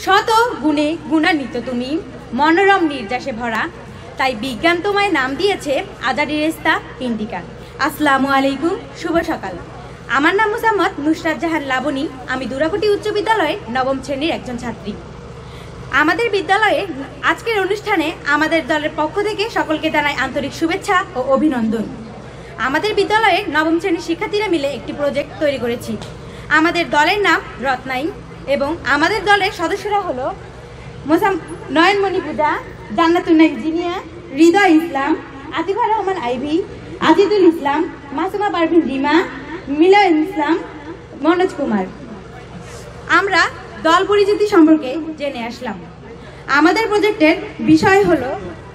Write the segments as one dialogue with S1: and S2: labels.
S1: শত গুণে গুণান্বিত তুমি, মনোরম নির্যাসে ভরা, তাই বিজ্ঞান তোমায় নাম দিয়েছে আজারি রেস্তা ইন্ডিকা। আসসালামু আলাইকুম, শুভ সকাল। আমার নাম মোসাম্মদ নুসরাত জাহান লাবণী। আমি দুরাকোটি উচ্চ বিদ্যালয়ের নবম শ্রেণীর একজন ছাত্রী। আমাদের বিদ্যালয়ে আজকের অনুষ্ঠানে আমাদের দলের পক্ষ থেকে সকলকে জানাই আন্তরিক শুভেচ্ছা ও অভিনন্দন। আমাদের বিদ্যালয়ের নবম শ্রেণীর শিক্ষার্থীরা মিলে একটি প্রজেক্ট তৈরি করেছি। আমাদের দলের নাম রত্নাইন এবং আমাদের দলের সদস্যরা হলো নয়নমণি পূজা, জান্নাতুন্না ইঞ্জিনিয়ার, হৃদয় ইসলাম, আতিফা রহমান আইভি, আজিদুল ইসলাম, মাসুমা পারভিন রিমা, মিলন ইসলাম, মনোজ কুমার। আমরা দল পরিচিতি সম্পর্কে জেনে আসলাম। আমাদের প্রজেক্টের বিষয় হলো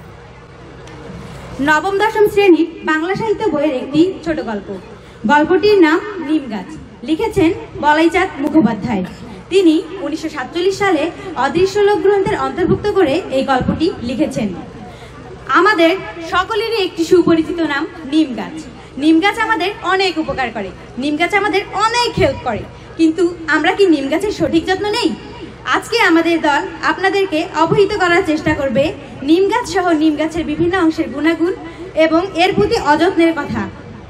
S1: নবম দশম শ্রেণীর বাংলা সাহিত্য বইয়ের একটি ছোট গল্প। গল্পটির নাম নিম গাছ। লিখেছেন বলাইচাঁদ মুখোপাধ্যায়। তিনি 1947 সালে অদৃশ্য লোক গ্রন্থের অন্তর্ভুক্ত করে এই গল্পটি লিখেছেন। আমাদের সকলেরই একটি সুপরিচিত নাম নিম গাছ। নিম গাছ আমাদের অনেক উপকার করে, নিম গাছ আমাদের অনেক হেল্প করে, কিন্তু আমরা কি নিম গাছের সঠিক যত্ন নেই? আজকে আমাদের দল আপনাদেরকে অবহিত করার চেষ্টা করবে নিম গাছ সহ নিম গাছের বিভিন্ন অংশের গুণাগুণ এবং এর প্রতি অযত্নের কথা।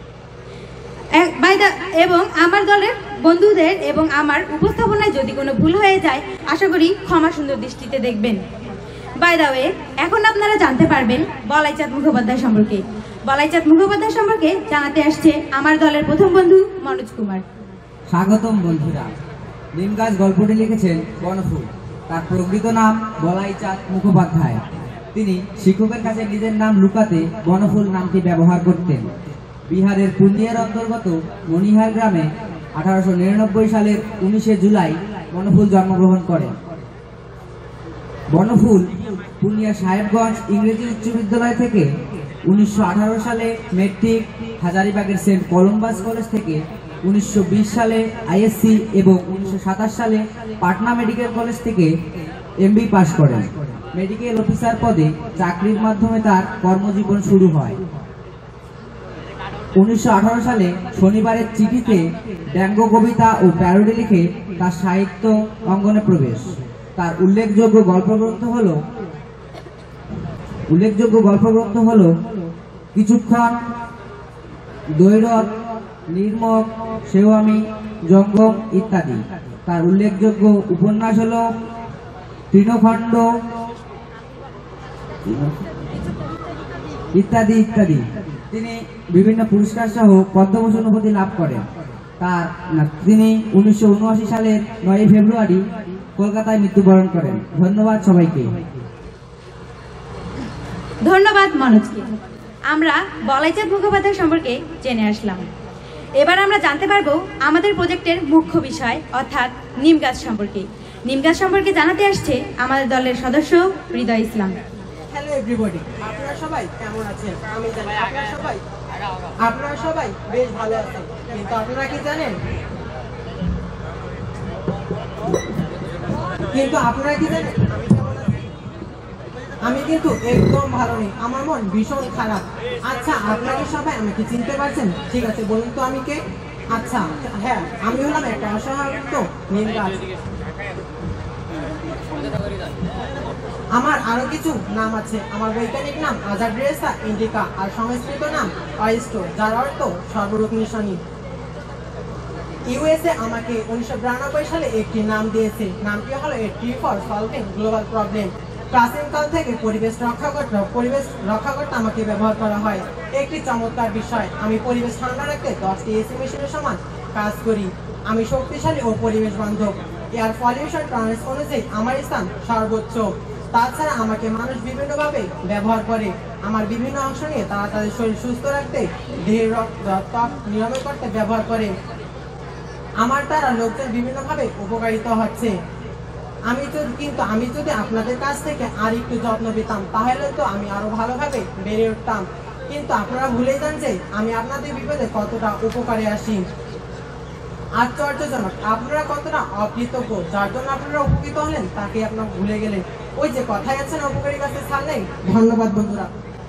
S1: এবং আমার দলের বন্ধুদের এবং আমার উপস্থাপনায় যদি কোনো ভুল হয়ে যায়, আশা করি ক্ষমা সুন্দর দৃষ্টিতে দেখবেন। বাই দ্য ওয়ে, এখন আপনারা জানতে পারবেন বলাইচাঁদ মুখোপাধ্যায় সম্পর্কে। বলাইচাঁদ মুখোপাধ্যায় সম্পর্কে জানাতে আসছে আমার দলের প্রথম বন্ধু মনোজ কুমার।
S2: স্বাগতম বন্ধুরা। নিম গাছ গল্পটি লিখেছেন বনফুল। তার প্রকৃত নাম বলাইচাঁদ মুখোপাধ্যায়। তিনি শিক্ষকের কাছে নিজের নাম লুকাতে বনফুল নামটি ব্যবহার করতেন। বিহারের পূর্ণিয়ার অন্তর্গত মনিহার গ্রামে 1899 সালের 19 জুলাই বনফুল জন্মগ্রহণ করেন। বনফুল পূর্ণিয়া সাহেবগঞ্জ ইংরেজি উচ্চ বিদ্যালয় থেকে 1918 সালে মেট্রিক, হাজারিবাগের সেন্ট কলম্বাস কলেজ থেকে 1920 সালে আইএসসি এবং 1927 সালে পাটনা মেডিকেল কলেজ থেকে এমবি পাশ করেন। মেডিকেল অফিসার পদে চাকরির মাধ্যমে তার কর্মজীবন শুরু হয়। 1918 সালে শনিবারের চিঠিতে ব্যঙ্গ কবিতা ও প্যারোডি লিখে তার সাহিত্য অঙ্গনে প্রবেশ। তার উল্লেখযোগ্য গল্পগ্রন্থ হল কিছুক্ষণ, দৈরথ, নির্মক, সেও আমি, জঙ্গম ইত্যাদি। তার উল্লেখযোগ্য উপন্যাস হল তৃণখণ্ড ইত্যাদি ইত্যাদি। তিনি বিভিন্ন পুরস্কার সহ পদ্মভূষণ উপাধি লাভ করেন। তিনি 1979 সালের 9 ফেব্রুয়ারি কলকাতায় মৃত্যুবরণ করেন। ধন্যবাদ সবাইকে।
S1: ধন্যবাদ মনোজকে। আমরা বলাইচাঁদ মুখোপাধ্যায় সম্পর্কে জেনে আসলাম। এবার আমরা জানতে পারবো আমাদের প্রজেক্টের মুখ্য বিষয় অর্থাৎ নিম গাছ সম্পর্কে। নিম গাছ সম্পর্কে জানাতে আসছে আমাদের দলের সদস্য হৃদয় ইসলাম।
S3: হ্যালো এভরিবডি, আপনারা সবাই কেমন আছেন? আমি জানি আপনারা সবাই বেশ ভালো আছেন, কিন্তু আপনারা কি জানেন আমি কিন্তু একদম ভালো নেই। আমার মন ভীষণ খারাপ। আচ্ছা, আপনারা সবাই আমাকে চিনতে পারছেন? ঠিক আছে, বলুন তো আমি কে? আচ্ছা, হ্যাঁ, আমি হলাম একটা অসহায় নিম গাছ। আমার আরো কিছু নাম আছে। আমার বৈজ্ঞানিক নাম আজারি রেস্তা ইন্ডিকা, আর সংস্কৃত নাম অরিস্টো, যার অর্থ সর্বরূপ নিশানী। ইউএসএ আমাকে 1992 সালে একটি নাম দিয়েছে। নামটি হলো a tree for solving global problem. প্রাচীনকাল থেকে পরিবেশ রক্ষা করতে আমাকে ব্যবহার করা হয়। একটি চমৎকার বিষয়, আমি পরিবেশ ঠান্ডা রাখতে 10টি এসি মেশিনের সমান কাজ করি। আমি শক্তিশালী ও পরিবেশ বান্ধব। এয়ার পলিউশন টলারেন্স অনুযায়ী আমার স্থান সর্বোচ্চ। তাছাড়া আমাকে মানুষ বিভিন্নভাবে ব্যবহার করে। আমার বিভিন্ন অংশ নিয়ে তারা তাদের শরীর সুস্থ রাখতে, দেহের ত্বক নিরাময় করতে ব্যবহার করে। আমার দ্বারা লোকজন বিভিন্নভাবে উপকারিত হচ্ছে। আমি যদি আপনাদের কাছ থেকে আর একটু যত্ন পেতাম, তাহলে তো আমি আরো ভালোভাবে বেড়ে উঠতাম। কিন্তু আপনারা ভুলে যান যে আমি আপনাদের বিপদে কতটা উপকারে আসি। আশ্চর্যজনক, আপনারা কতটা অকৃতজ্ঞ। যার জন্য আপনারা উপকৃত হলেন তাকে আপনারা ভুলে গেলেন। ওই যে কথাই আছে না, উপকারী গাছের ছাল নেই। ধন্যবাদ বন্ধুরা।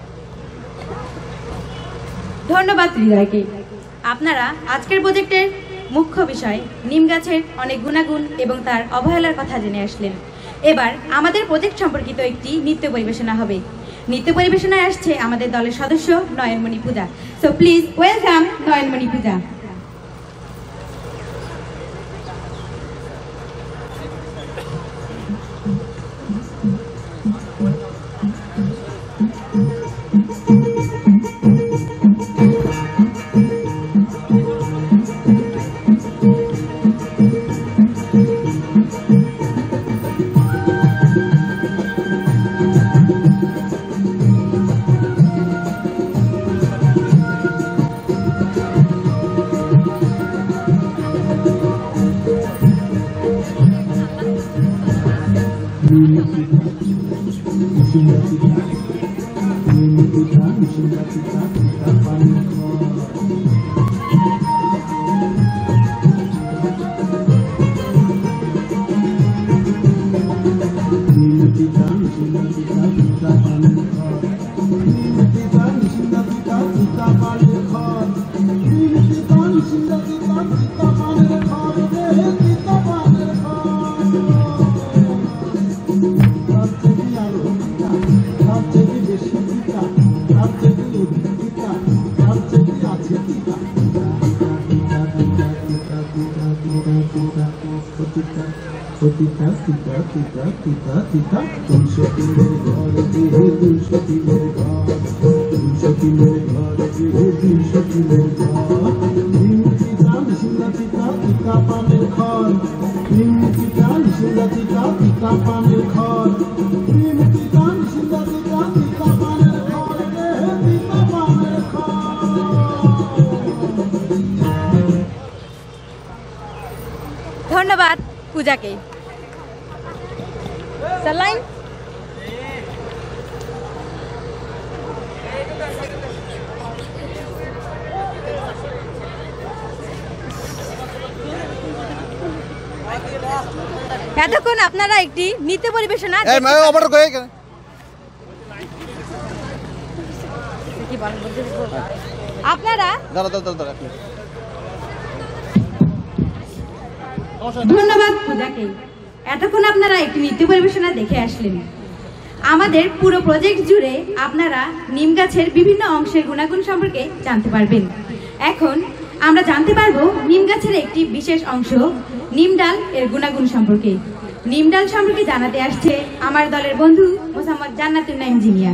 S1: ধন্যবাদ হৃদয়কে। আপনারা আজকের প্রজেক্টের মুখ্য বিষয় নিম গাছের অনেক গুণাগুণ এবং তার অবহেলার কথা জেনে আসলেন। এবার আমাদের প্রজেক্ট সম্পর্কিত একটি নৃত্য পরিবেশনা হবে। নৃত্য পরিবেশনায় আসছে আমাদের দলের সদস্য Nayanmoni Puja. So please welcome Nayanmoni Puja. ধন্যবাদ পূজাকে। সালাইন এতক্ষণ আপনারা একটি নৃত্য পরিবেশনা আপনারা ধন্যবাদ পূজাকে। এতক্ষণ আপনারা একটি নৃত্য পরিবেশনা দেখে আসলেন। আমাদের পুরো প্রজেক্ট জুড়ে আপনারা নিম গাছের বিভিন্ন অংশের গুণাগুণ সম্পর্কে জানতে পারবেন। এখন আমরা জানতে পারবো নিম গাছের একটি বিশেষ অংশ নিম ডাল এর গুণাগুণ সম্পর্কে। নিম ডাল সম্পর্কে জানাতে আসছে আমার দলের বন্ধু Mosammat Jannatun Naim Jinia.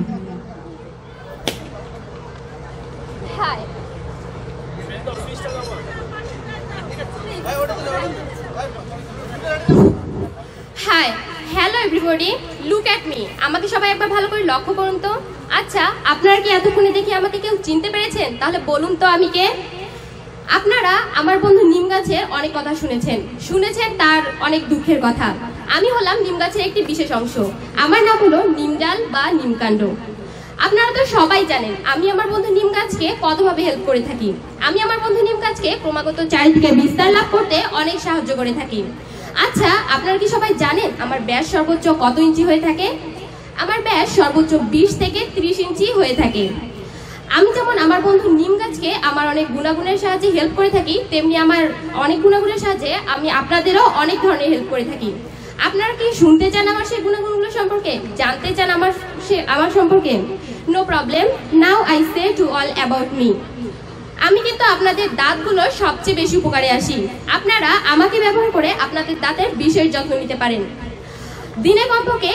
S4: Hi, hello everybody, look at me. আমাকে সবাই একবার ভালো করে লক্ষ্য করুন তো। আচ্ছা, আপনারা কি এতক্ষণে দেখি আমাকে কেউ চিনতে পেরেছেন? তাহলে বলুন তো আমি কে। আপনারা আমার বন্ধু নিম গাছের অনেক কথা শুনেছেন তার অনেক দুঃখের কথা। আমি হলাম নিম গাছের একটি বিশেষ অংশ। আমার নাম হলো নিম ডাল বা নিমকাণ্ড। আপনারা তো সবাই জানেন আমি আমার বন্ধু নিম গাছকে কতভাবে হেল্প করে থাকি। আমি আমার বন্ধু নিম গাছকে ক্রমাগত চারিদিকে বিস্তার লাভ করতে অনেক সাহায্য করে থাকি। আচ্ছা, আপনারা কি সবাই জানেন আমার ব্যাস সর্বোচ্চ কত ইঞ্চি হয়ে থাকে? আমার ব্যাস সর্বোচ্চ 20 থেকে 30 ইঞ্চি হয়ে থাকে। আমি যেমন আমার বন্ধু নিম গাছকে আমার অনেক গুণাগুণের সাহায্যে হেল্প করে থাকি, তেমনি আমার অনেক গুণাগুণের সাহায্যে আমি আপনাদেরও অনেক ধরনের হেল্প করে থাকি। আপনারা কি শুনতে চান আমার সেই গুণাগুণগুলো সম্পর্কে? জানতে চান আমার সম্পর্কে? No problem, now I say to all about me. আমি কিন্তু আপনাদের দাঁতগুলো সবচেয়ে বেশি উপকারে আসি। আপনারা আমাকে ব্যবহার করে আপনাদের দাঁতের বিশেষ যত্ন নিতে পারেন। দিনে কমপক্ষে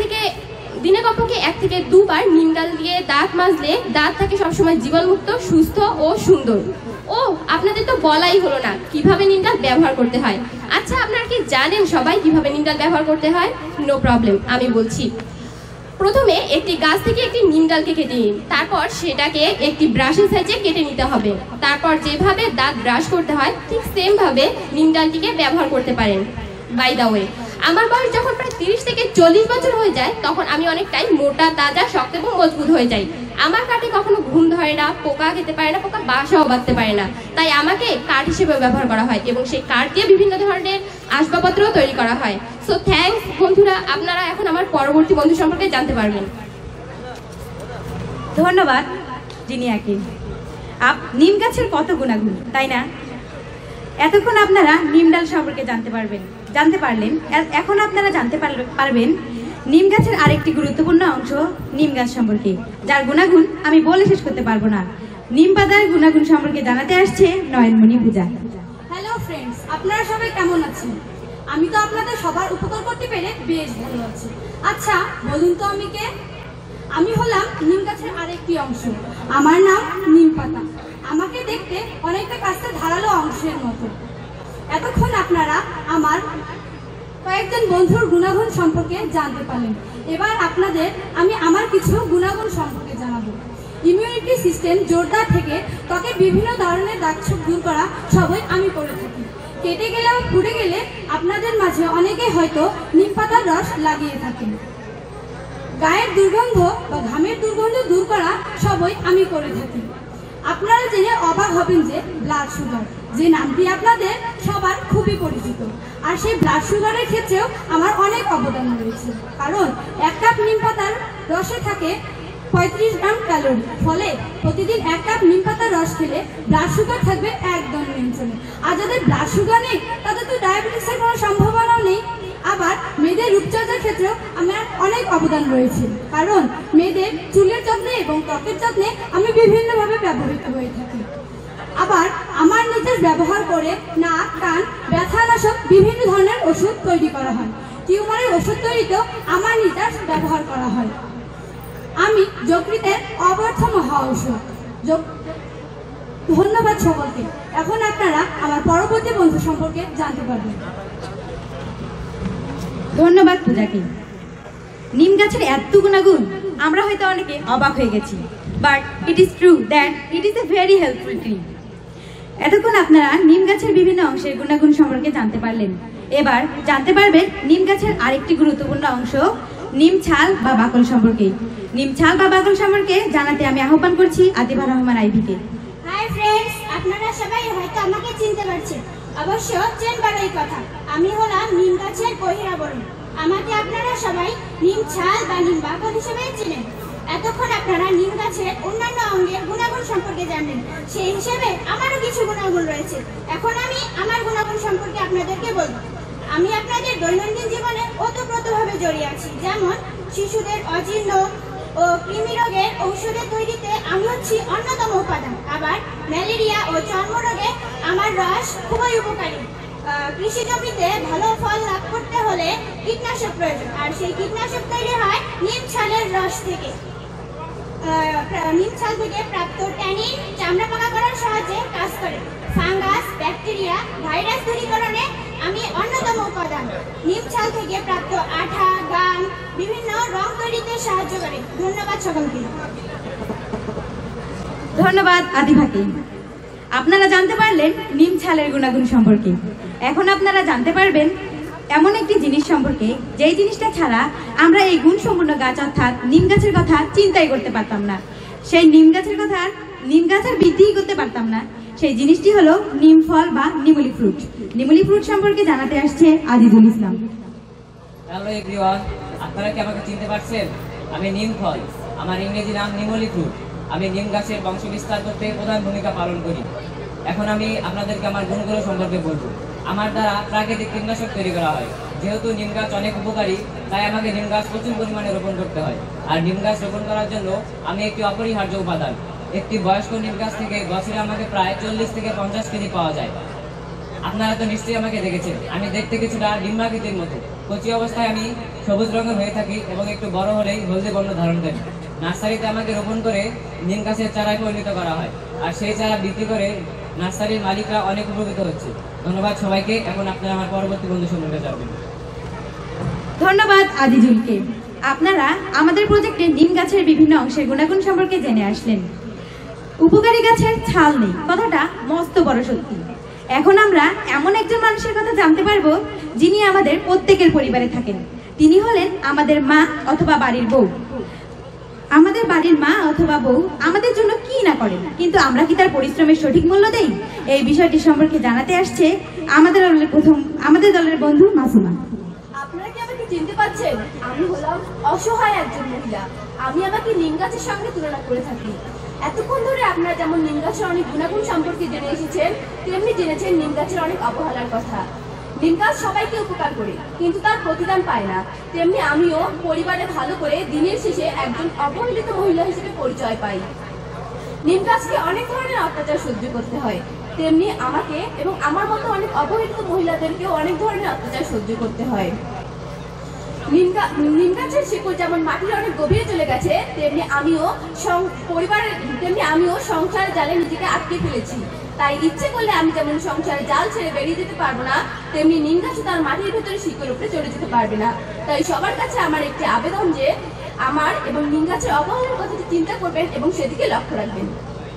S4: 1 থেকে 2 বার নিম ডাল দিয়ে দাঁত মাজলে দাঁত থাকে সবসময় জীবাণুমুক্ত, সুস্থ ও সুন্দর। ও আপনাদের তো বলাই হলো না কিভাবে নিম ডাল ব্যবহার করতে হয়। আচ্ছা, আপনারা কি জানেন সবাই কিভাবে নিম ডাল ব্যবহার করতে হয়? নো প্রবলেম, আমি বলছি। প্রথমে একটি গাছ থেকে একটি নিম ডালকে কেটে নিন, তারপর সেটাকে একটি ব্রাশের সাহায্যে কেটে নিতে হবে। তারপর যেভাবে দাঁত ব্রাশ করতে হয় ঠিক সেম ভাবে নিম ডালটিকে ব্যবহার করতে পারেন। বাই দা ওয়ে, আমার বয়স যখন প্রায় 30 থেকে 40 বছর হয়ে যায় তখন আমি অনেকটাই মোটা, তাজা, শক্ত এবং মজবুত হয়ে যাই। আমার কাঠে কখনো ঘুম ধরে না, পোকা খেতে পারে না, পোকা বাসাও বাঁধতে পারে না। তাই আমাকে কাঠ হিসেবে ব্যবহার করা হয় এবং সেই কাঠ দিয়ে বিভিন্ন ধরনের আসবাবপত্রও তৈরি করা হয়। সো থ্যাঙ্কস বন্ধুরা, আপনারা এখন আমার পরবর্তী বন্ধু সম্পর্কে জানতে পারবেন।
S1: ধন্যবাদ জিনিয়াকে। নিম গাছের কত গুণাগুণ, তাই না? এতক্ষণ আপনারা নিম ডাল সম্পর্কে জানতে পারবেন, জানতে পারলেন। এখন আপনারা জানতে পারবেন নিম গাছের আরেকটি গুরুত্বপূর্ণ অংশ নিম গাছ সম্পর্কে, যার গুণাগুণ আমি বলে শেষ করতে পারবো না। নিম পাতার গুণাগুণ সম্পর্কে জানাতে আসছে নয়নমণি পূজা।
S5: হ্যালো ফ্রেন্ডস, আপনারা সবাই কেমন আছেন? আমি তো আপনাদের সবার উপকার করতে পেরে বেশ ভালো আছি। আচ্ছা বলুন তো আমি কে? আমি হলাম নিম গাছের আরেকটি অংশ। আমার নাম নিম পাতা। আমাকে দেখতে অনেকটা কাছে ধারালো অংশের মতো। এতক্ষণ আপনারা আমার কয়েকজন বন্ধুর গুণাগুণ সম্পর্কে জানতে পারলেন। এবার আপনাদের আমি আমার কিছু গুণাগুণ সম্পর্কে জানাবো। ইমিউনিটি সিস্টেম জোরদার থেকে ত্বকে বিভিন্ন ধরনের দাগছোপ দূর করা সবই আমি করে থাকি। কেটে গেলে বা পুড়ে গেলে আপনাদের মাঝে অনেকে হয়তো নিম পাতার রস লাগিয়ে থাকেন। গায়ের দুর্গন্ধ বা ঘামের দুর্গন্ধ দূর করা সবই আমি করে থাকি। আপনারা জেনে অবাক হবেন যে ব্লাড সুগার, যে নামটি আপনাদের সবার খুবই পরিচিত, আর সেই ব্লাড সুগারের ক্ষেত্রেও আমার অনেক অবদান রয়েছে। কারণ 1 কাপ নিম পাতার রসে থাকে 35 গ্রাম ক্যালোরি। ফলে প্রতিদিন 1 কাপ নিম পাতার রস খেলে ব্লাড সুগার থাকবে একদম নিয়ন্ত্রণে। আর যাদের ব্লাড সুগার নেই তাদের তো ডায়াবেটিসের কোনো সম্ভাবনাও নেই। আবার মেয়েদের রূপচর্চার ক্ষেত্রেও আমার অনেক অবদান রয়েছে, কারণ মেয়েদের চুলের যত্নে এবং ত্বকের যত্নে আমি বিভিন্নভাবে ব্যবহৃত হয়ে থাকি। আবার আমার নিজের ব্যবহার করে নাক, কান, ব্যথানাশক বিভিন্ন ধরনের ওষুধ তৈরি করা হয়। টিউমারের ওষুধ তৈরিতেও আমার নিজের ব্যবহার করা হয়। আমি যকৃতের অবর্থ মহা ঔষধ। ধন্যবাদ সকলকে। এখন আপনারা আমার পরবর্তী বন্ধু সম্পর্কে জানতে পারবেন।
S1: ধন্যবাদ পূজাকে। নিম গাছের এত গুণাগুণ আমরা হয়তো অনেকে অবাক হয়ে গেছি, but it is true that it is a very helpful tree. এতক্ষণ আপনারা নিম গাছের বিভিন্ন অংশের গুণাগুণ সম্পর্কে জানতে পারলেন। এবার জানতে পারবেন নিম গাছের আরেকটি গুরুত্বপূর্ণ অংশ নিম ছাল বা বাকল সম্পর্কে। নিম ছাল বা বাকল সম্পর্কে জানাতে আমি আহ্বান করছি আতিফা রহমান আইভিকে।
S6: হাই ফ্রেন্ডস, আপনারা সবাই হয়তো আমাকে চিনতে পারছেন। অবশ্য চেনবারই কথা, আমি হলাম নিম গাছের বহিরাবরণ। আমাকে আপনারা সবাই নিম ছাল বা নিম বাকল হিসেবে চেনেন। এতক্ষণ আপনারা নিম গাছের অন্যান্য অঙ্গের গুণাগুণ সম্পর্কে জানলেন। সেই হিসেবে আমারও কিছু গুণাগুণ রয়েছে। এখন আমি আমার গুণাগুণ সম্পর্কে আপনাদেরকে বলবো। আমি আপনাদের দৈনন্দিন জীবনে ওতপ্রোতভাবে জড়িয়ে আছি। যেমন শিশুদের অজীর্ণ ও কৃমি রোগের ঔষধের তৈরিতে আমি হচ্ছি অন্যতম উপাদান। আবার ম্যালেরিয়া ও চর্মরোগে আমার রস খুবই উপকারী। কৃষি জমিতে ভালো ফল লাভ করতে হলে কীটনাশক প্রয়োজন, আর সেই কীটনাশক তৈরি হয় নিম ছালের রস থেকে। নিম ছাল থেকে প্রাপ্ত ট্যানিন চামড়া পাকা করার সাহায্যে কাজ করে। ফাঙ্গাস, ব্যাকটেরিয়া, ভাইরাস দূরীকরণে আমি অন্যতম উপাদান। নিম ছাল থেকে প্রাপ্ত আঠা, গাম বিভিন্ন রং তৈরিতে সাহায্য করে। ধন্যবাদ সকলকে।
S1: ধন্যবাদ আতিফাকে। আপনারা জানতে পারলেন নিম ছালের গুণাগুণ সম্পর্কে। এখন আপনারা জানতে পারবেন এমন একটি জিনিস সম্পর্কে যেই জিনিসটা ছাড়া আমরা এই গুণসম্পন্ন গাছ অর্থাৎ নিম গাছের কথা চিন্তাই করতে পারতাম না। সেই নিম গাছের কথা নিম গাছের বৃদ্ধিই করতে পারতাম না। সেই জিনিসটি হলো নিম ফল বা নিমলি ফ্রুট। নিমলি ফ্রুট সম্পর্কে জানাতে আসছে আজিজুল ইসলাম।
S7: হ্যালো এভরিওয়ান, আপনারা কি আমাকে চিনতে পারছেন? আমি নিম ফল, আমার ইংরেজি নাম নিমলি ফ্রুট। আমি নিম গাছের বংশ বিস্তার করতে প্রধান ভূমিকা পালন করি। এখন আমি আপনাদেরকে আমার গুণগুলো সম্পর্কে বলবো। আমার দ্বারা প্রাকৃতিক কীটনাশক তৈরি করা হয়। যেহেতু নিম গাছ অনেক উপকারী, তাই আমাকে নিম গাছ প্রচুর পরিমাণে রোপণ করতে হয়। আর নিম গাছ রোপণ করার জন্য আমি একটি অপরিহার্য উপাদান। একটি বয়স্ক নিম গাছ থেকে বছরে আমাকে প্রায় 40 থেকে 50 কেজি পাওয়া যায়। আপনারা তো নিশ্চয়ই আমাকে দেখেছেন। আমি দেখতে কিছুটা ডিম্বাকৃতির মতো। কচি অবস্থায় আমি সবুজ রঙের হয়ে থাকি এবং একটু বড় হলেই হলদে বর্ণ ধারণ করি। নার্সারিতে আমাকে রোপণ করে নিম গাছের চারায় পরিণত করা হয়, আর সেই চারা বিক্রি করে নার্সারির মালিকরা অনেক উপকৃত হচ্ছে। ধন্যবাদ সবাইকে। এখন আপনারা আমার পরবর্তী বন্ধু সম্পর্কে জানবেন।
S1: ধন্যবাদ আজিজুলকে। আপনারা আমাদের প্রজেক্টে নিম গাছের বিভিন্ন অংশের গুণাগুণ সম্পর্কে জেনে আসলেন। উপকারী গাছের ছাল নেই কথাটা মস্ত বড় সত্যি। এখন আমরা এমন একজন মানুষের কথা জানতে পারবো যিনি আমাদের প্রত্যেকের পরিবারে থাকেন। তিনি হলেন আমাদের মা অথবা বাড়ির বউ। আমাদের বাড়ির মা অথবা বউ আমাদের জন্য কি না করেন, কিন্তু আমরা কি তার পরিশ্রমের সঠিক মূল্য দেই? এই বিষয়টি সম্পর্কে জানাতে আসছে আমাদের দলের বন্ধু মাসুমা।
S5: আপনারা কি আমাকে চিনতে পারছেন? আমি হলাম অসহায় একজন মহিলা। আমি আমাকে নিম গাছের সঙ্গে তুলনা করে থাকি। এতক্ষণ ধরে আপনারা যেমন নিম গাছের অনেক গুণাগুণ সম্পর্কে জেনে এসেছেন, তেমনি জেনেছেন নিম গাছের অনেক অবহেলার কথা। নিম গাছ সবাইকে উপকার করে, কিন্তু তার প্রতিদান পায় না। তেমনি আমিও পরিবারে ভালো করে দিনের শেষে একজন অবহেলিত মহিলা হিসেবে পরিচয় পাই। নিম গাছকে অনেক ধরনের অত্যাচার সহ্য করতে হয়, তেমনি আমাকে এবং আমার মতো অনেক অবহেলিত মহিলাদেরকেও অনেক ধরনের অত্যাচার সহ্য করতে হয়। নিম গাছের শিকড় যেমন মাটির অনেক গভীরে চলে গেছে, তেমনি আমিও সংসার জালে নিজেকে আটকে ফেলেছি। তাই ইচ্ছে করলে আমি যেমন সংসার জাল ছেড়ে বেরিয়ে যেতে পারবো না, তেমনি নিম গাছও তার মাটির ভেতরে শিকড় উপরে চলে যেতে পারবে না। তাই সবার কাছে আমার একটি আবেদন যে আমার এবং নিম গাছের অবহেলার কথাটি চিন্তা করবেন এবং সেদিকে লক্ষ্য রাখবেন।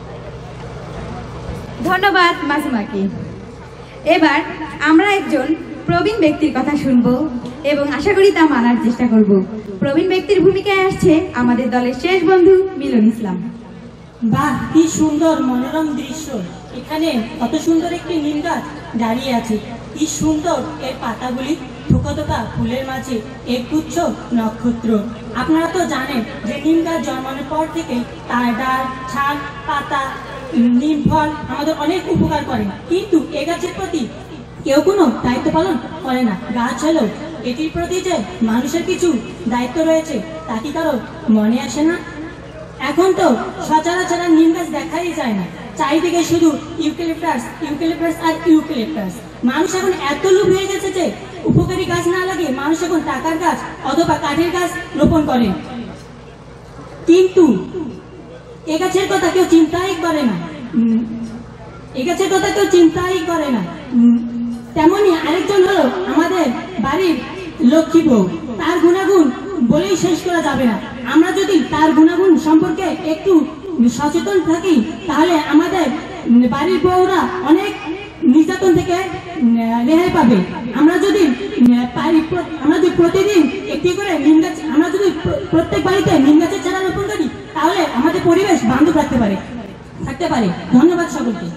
S1: ধন্যবাদ মাসিমাকে। এবার আমরা একজন প্রবীণ ব্যক্তির কথা শুনবো এবং আশা করি তা মানার চেষ্টা করব। প্রবীণ ব্যক্তির ভূমিকায় আসছে আমাদের দলের শেষ বন্ধু মিলন ইসলাম।
S8: বাহ, কি সুন্দর মনোরম দৃশ্য! এখানে কত সুন্দর একটি নিম গাছ দাঁড়িয়ে আছে। কি সুন্দর এর পাতাগুলি, থোকা থোকা ফুলের মাঝে একগুচ্ছ নক্ষত্র। আপনারা তো জানেন যে নিম গাছ জন্মানোর পর থেকে তার ডাল, ছাল, পাতা, নিম ফল আমাদের অনেক উপকার করে, কিন্তু এ গাছের প্রতি কেউ কোনো দায়িত্ব পালন করে না। গাছ হলো এটির প্রতি যে মানুষের কিছু দায়িত্ব রয়েছে তা কি কারো মনে আসে না? এখন তো সচরাচর নিম গাছ দেখাই যায় না, চারিদিকে শুধু ইউক্যালিপটাস আর ইউক্যালিপটাস। মানুষ এখন এত লোভ হয়ে গেছে যে উপকারী গাছ না লাগিয়ে মানুষ এখন টাকার গাছ অথবা কাঠের গাছ রোপণ করে, কিন্তু এ গাছের কথা কেউ চিন্তাই করে না। তেমনি আরেকজন হলো আমাদের বাড়ির লক্ষ্মী বউ। তার গুণাগুণ বলেই শেষ করা যাবে না। আমরা যদি তার গুণাগুণ সম্পর্কে একটু সচেতন থাকি, তাহলে আমাদের বাড়ির বউরা অনেক নির্যাতন থেকে রেহাই পাবে। আমরা যদি প্রতিদিন একটি করে নিম গাছ, আমরা যদি প্রত্যেক বাড়িতে নিম গাছের চারা রোপণ করি, তাহলে আমাদের পরিবেশ বান্ধব থাকতে পারে। ধন্যবাদ সকলকে।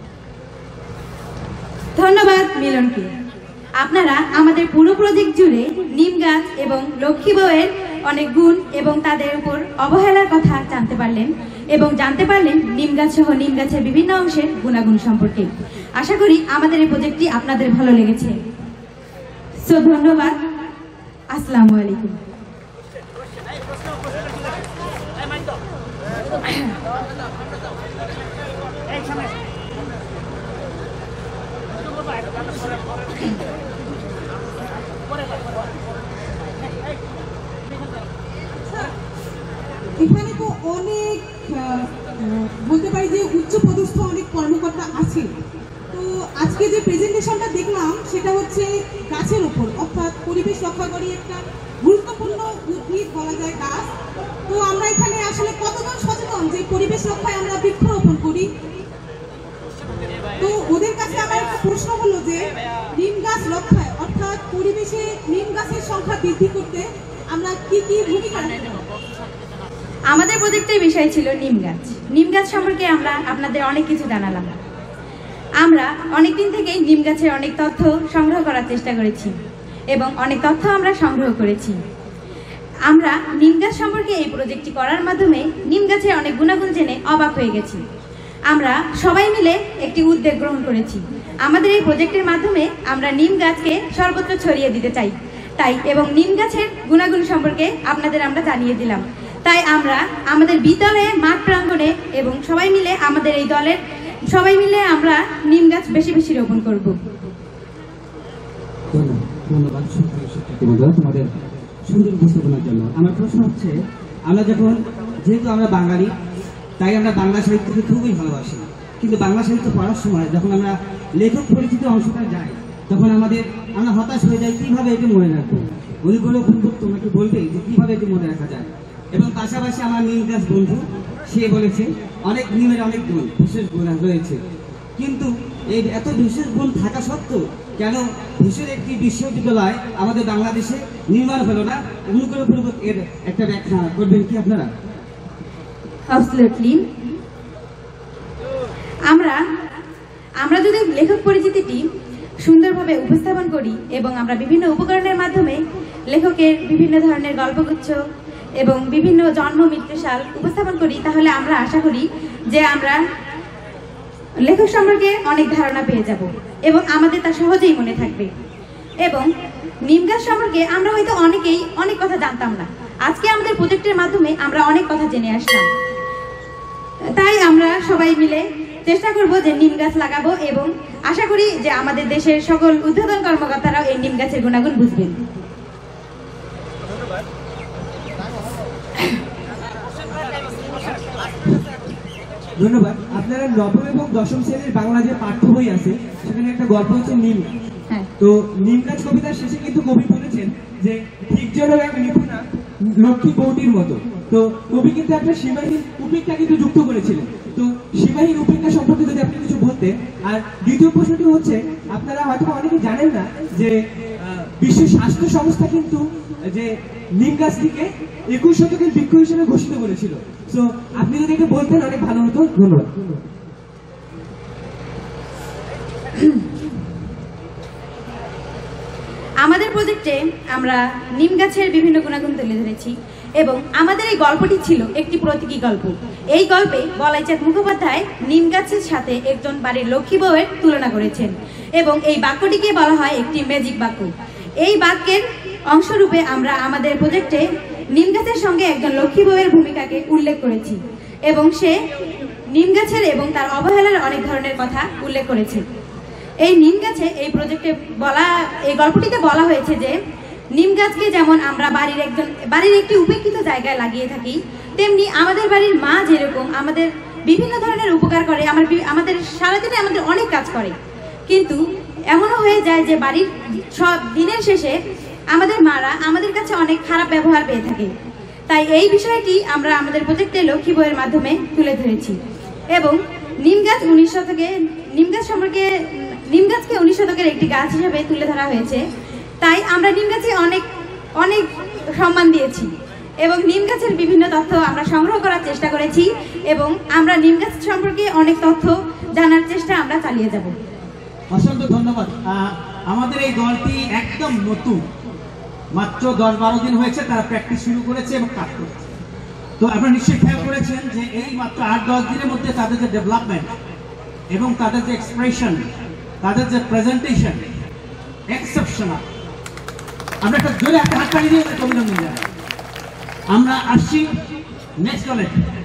S1: ধন্যবাদ মিলনকে। আপনারা আমাদের পুরো প্রজেক্ট জুড়ে নিম গাছ এবং লক্ষ্মী বউয়ের অনেক গুণ এবং তাদের উপর অবহেলার কথা জানতে পারলেন এবং জানতে পারলেন নিম গাছ সহ নিম গাছের বিভিন্ন অংশের গুণাগুণ সম্পর্কে। আশা করি আমাদের এই প্রজেক্টটি আপনাদের ভালো লেগেছে। সো ধন্যবাদ। আসসালামু আলাইকুম।
S9: এখানে তো অনেক বলতে পারি যে উচ্চ পদস্থ অনেক কর্মকর্তা আছে। তো আজকে যে প্রেজেন্টেশনটা দেখলাম সেটা হচ্ছে গাছের উপর, অর্থাৎ পরিবেশ রক্ষাকারী একটা গুরুত্বপূর্ণ উদ্ভিদ বলা যায় গাছ। তো আমরা এখানে আসলে কতজন সচেতন যে পরিবেশ রক্ষায় আমরা বৃক্ষরোপণ করি? তো ওদের কাছে আমার একটা প্রশ্ন হলো যে নিম গাছ রক্ষায় অর্থাৎ পরিবেশে নিম গাছের সংখ্যা বৃদ্ধি করতে আমরা কি কি ভূমিকা রাখতে পারি?
S1: আমাদের প্রজেক্টের বিষয় ছিল নিম গাছ। নিম গাছ সম্পর্কে আমরা আপনাদের অনেক কিছু জানালাম। আমরা অনেকদিন থেকেই নিম গাছের অনেক তথ্য সংগ্রহ করার চেষ্টা করেছি এবং অনেক তথ্য আমরা সংগ্রহ করেছি। আমরা নিম গাছ সম্পর্কে এই প্রজেক্টটি করার মাধ্যমে নিম গাছের অনেক গুণাগুণ জেনে অবাক হয়ে গেছি। আমরা সবাই মিলে একটি উদ্যোগ গ্রহণ করেছি। আমাদের এই প্রজেক্টের মাধ্যমে আমরা নিম গাছকে সর্বত্র ছড়িয়ে দিতে চাই এবং নিম গাছের গুণাগুণ সম্পর্কে আপনাদের আমরা জানিয়ে দিলাম। তাই আমরা আমাদের বিদ্যালয়ে মাঠ প্রাঙ্গণে এবং সবাই মিলে আমাদের এই দলের সবাই মিলে আমরা নিম গাছ বেশি বেশি রোপণ করব।
S2: ধন্যবাদ তোমাদের সুন্দর উপস্থাপনার জন্য। আমার প্রশ্ন হচ্ছে, আমরা যেহেতু আমরা বাঙালি, তাই আমরা বাংলা সাহিত্যকে খুবই ভালোবাসি, কিন্তু বাংলা সাহিত্য পড়ার সময় যখন আমরা লেখক পরিচিত অংশটা যাই, তখন আমরা হতাশ হয়ে যাই কিভাবে এটি মনে রাখবো। অনুগ্রহ পূর্বক তোমরা একটু বলবে যে কিভাবে এটি মনে রাখা যায়। এবং পাশাপাশি আমার নিম গাছ বন্ধু সে বলেছে অনেক নিমের অনেক গুণ, বিশেষ গুণ রয়েছে, কিন্তু এই এত বিশেষ গুণ থাকা সত্ত্বেও কেন বিশেষ একটি বিশ্ববিদ্যালয় আমাদের বাংলাদেশে নির্মাণ হলো না? অনুগ্রহপূর্বক এর একটা ব্যাখ্যা করবেন কি আপনারা?
S1: Absolutely. আমরা যদি লেখক পরিচিতিটি সুন্দরভাবে উপস্থাপন করি এবং আমরা বিভিন্ন উপকরণের মাধ্যমে লেখকের বিভিন্ন ধরনের গল্পগুচ্ছ এবং বিভিন্ন জন্ম মৃত্যুসাল উপস্থাপন করি, তাহলে আমরা আশা করি যে আমরা লেখক সম্পর্কে অনেক ধারণা পেয়ে যাব এবং আমাদের তা সহজেই মনে থাকবে। এবং নিম গাছ সম্পর্কে আমরা হয়তো অনেকেই অনেক কথা জানতাম না। আজকে আমাদের প্রজেক্টের মাধ্যমে আমরা অনেক কথা জেনে আসলাম। তাই আমরা সবাই মিলে চেষ্টা করব যে নিম গাছ লাগাবো এবং আশা করি যে আমাদের দেশের সকল উদ্বোধন কর্মকর্তারাও এই নিম গাছের গুণাগুণ বুঝবেন।
S10: ধন্যবাদ। আপনারা নবম এবং দশম শ্রেণীর বাংলা যে পাঠ্য বই আছে সেখানে একটা গল্প হচ্ছে নিম। তো নিম গাছ কবিতার শেষে কিন্তু কবি বলেছেন যে ঠিক যেন এক নিপুণা লক্ষ্মী বৌটির মতো। তো কবি কিন্তু একটা সীমাহীন উপেক্ষা কিন্তু যুক্ত করেছিলেন। তো সীমাহীন উপেক্ষা সম্পর্কে যদি আপনি কিছু বলতেন। আর দ্বিতীয় প্রশ্নটি হচ্ছে, আপনারা হয়তো অনেকে জানেন না যে বিশ্ব স্বাস্থ্য সংস্থা কিন্তু যে নিম গাছটিকে 21 শতকের বৃক্ষ হিসেবে ঘোষিত করেছিল। তো আপনি যদি এটা বলতেন অনেক ভালো হতো। ধন্যবাদ।
S1: আমাদের প্রজেক্টে আমরা নিম গাছের বিভিন্ন গুণাগুণ তুলে ধরেছি এবং আমাদের এই গল্পটি ছিল একটি প্রতীকী গল্প। এই গল্পে বলাইচাঁদ মুখোপাধ্যায় নিম গাছের সাথে একজন বাড়ির লক্ষ্মী বউয়ের তুলনা করেছেন এবং এই বাক্যটিকে বলা হয় একটি ম্যাজিক বাক্য। এই বাক্যের অংশরূপে আমরা আমাদের প্রজেক্টে নিম গাছের সঙ্গে একজন লক্ষ্মী বউয়ের ভূমিকাকে উল্লেখ করেছি এবং সে নিম গাছের এবং তার অবহেলার অনেক ধরনের কথা উল্লেখ করেছে। এই নিম গাছে এই প্রজেক্টে এই গল্পটিতে বলা হয়েছে যে নিম গাছকে যেমন আমরা বাড়ির একটি উপেক্ষিত জায়গায় লাগিয়ে থাকি, তেমনি আমাদের বাড়ির মা যেরকম আমাদের বিভিন্ন ধরনের উপকার করে, আমাদের সারাদিনে আমাদের অনেক কাজ করে, কিন্তু এমনও হয়ে যায় যে বাড়ির সব দিনের শেষে আমাদের মারা আমাদের কাছে অনেক খারাপ ব্যবহার পেয়ে থাকে। তাই এই বিষয়টি আমরা আমাদের প্রজেক্টে লক্ষ্মী বইয়ের মাধ্যমে তুলে ধরেছি এবং নিম গাছকে 19 শতকের একটি গাছ হিসেবে তুলে ধরা হয়েছে। তাই আমরা নিম গাছে অনেক অনেক সম্মান দিয়েছি এবং নিম গাছের বিভিন্ন তথ্য আমরা সংগ্রহ করার চেষ্টা করেছি এবং আমরা নিম গাছ সম্পর্কে অনেক তথ্য জানার চেষ্টা আমরা চালিয়ে যাব।
S11: অসংখ্য ধন্যবাদ। আমাদের এই দলটি একদম নতুন, মাত্র 10-12 দিন হয়েছে তারা প্র্যাকটিস শুরু করেছে এবং কাজ করছে। তো আপনারা নিশ্চয়ই খেয়াল করেছেন যে এই মাত্র 8-10 দিনের মধ্যে তাদের যে ডেভেলপমেন্ট এবং তাদের যে এক্সপ্রেশন, তাদের যে প্রেজেন্টেশন এক্সেপশনাল। আমরা একটা জোরে একটা হাততালি দিয়ে অভিনন্দন জানাই। আমরা আসছি নেক্সট দলে।